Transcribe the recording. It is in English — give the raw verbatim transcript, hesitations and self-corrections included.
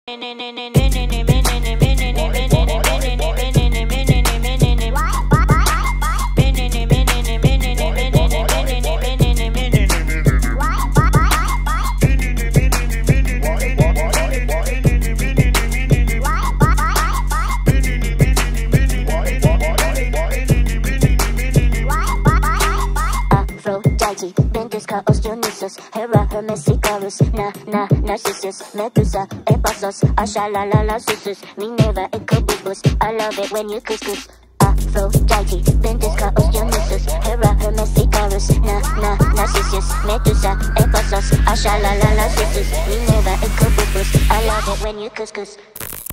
Hera, Hermes, Icarus, Na, Na, Narcissus, Medusa, Epazos, Ashalalala, Susus, Minerva, Ecobubus. I love it when you couscous. Aphrodite, Ventusca, Osteonusus, Hera, Hermes, Icarus, Na, Na, Narcissus, Medusa, Epazos, Ashalalala, Susus, Minerva, Ecobubus. I love it when you couscous.